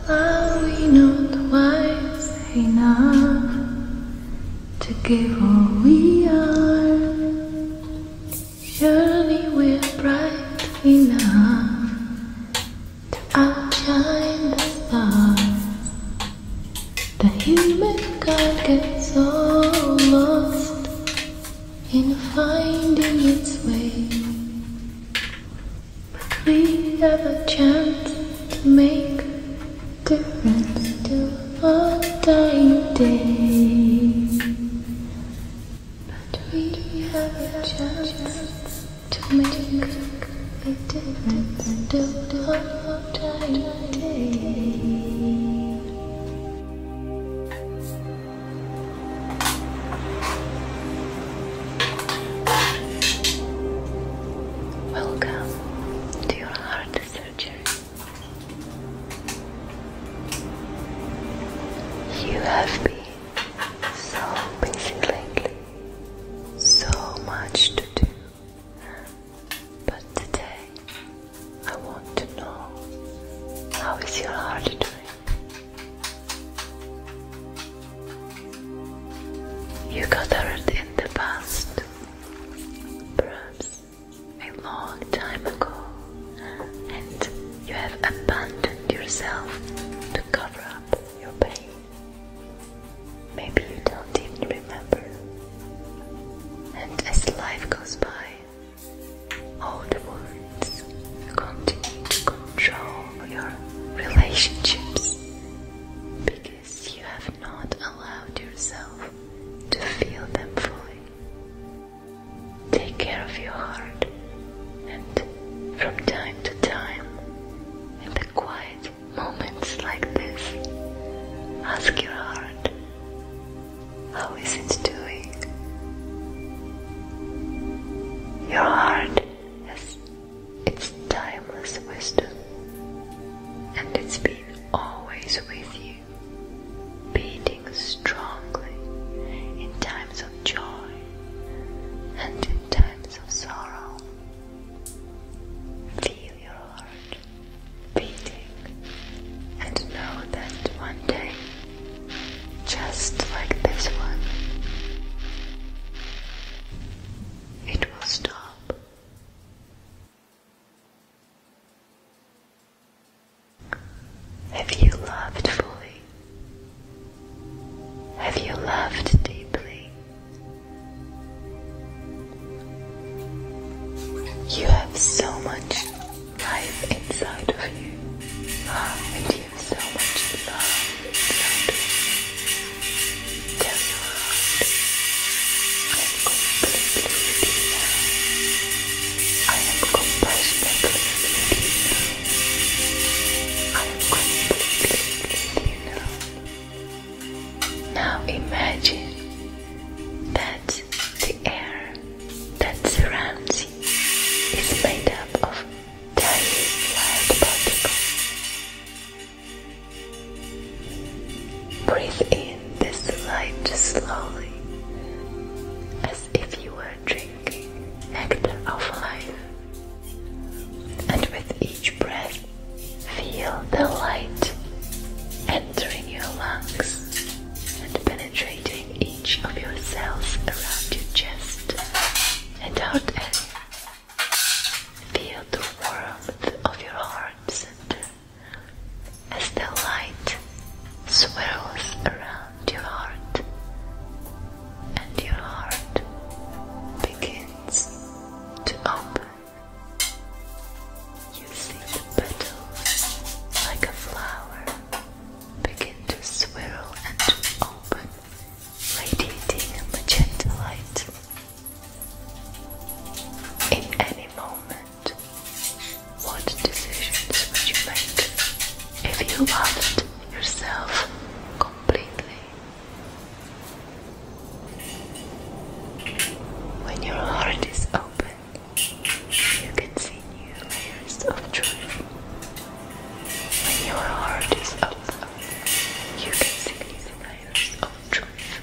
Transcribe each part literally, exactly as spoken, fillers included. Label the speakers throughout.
Speaker 1: Are we not wise enough to give all we are? Surely we're bright enough to outshine the stars. The human kind gets so lost in finding its way, but we have a chance to make a difference to our dying day. But we have a chance to make a difference to our dying day. Welcome to your heart surgery. You have been so busy lately, so much to do. But today, I want to know, how is your heart doing? You got hurt in the past, perhaps a long time ago, and you have abandoned yourself to cover up your pain. Maybe you don't even remember. And as life goes by, all the words continue to control your relationships because you have not allowed yourself to feel them fully. Take care of your heart, and from time to time, in the quiet moments like this, ask your heart, how is it doing? Your heart has its timeless wisdom, and it's been always with you, beating strongly in times of joy and in times of sorrow. Feel your heart beating and know that one day, just like this one, it will stop. Have you loved fully? Have you loved deeply? You have so much life inside of you, and you have so much love inside of you. Tell your heart, I am completely with you now. I am compassionately with you now. I am completely with you now. Now imagine that the air that surrounds you is made up of tiny light particles. Breathe in this light slowly, as if you were drinking nectar of life. And with each breath, feel the light entering your lungs and penetrating each of your cells around your chest and heart area. Feel the warmth of your heart center as the light swirls around your heart, and your heart begins to open. You see the petals, like a flower, begin to swirl and open, radiating magenta light. In any moment, what decisions would you make if you loved yourself completely? When your heart is open, you can see new layers of truth. When your heart is open, you can see new layers of truth.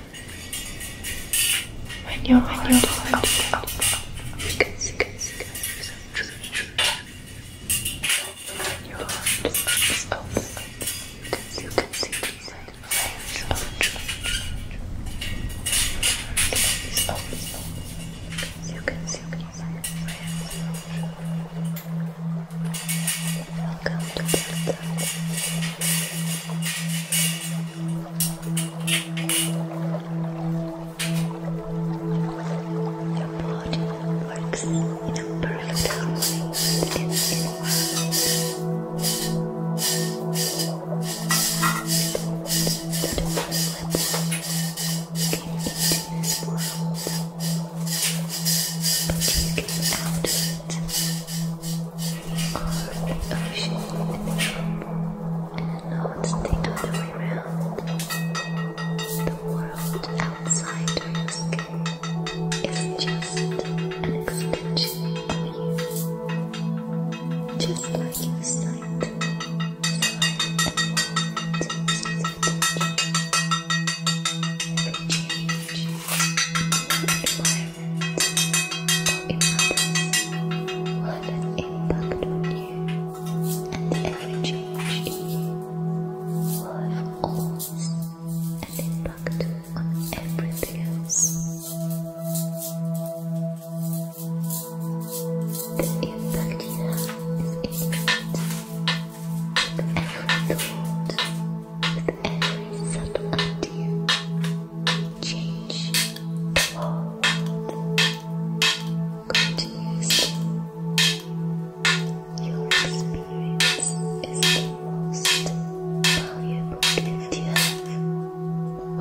Speaker 1: When your heart is open, you can see layers of truth. When your heart is open, you can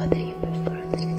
Speaker 1: whether you prefer the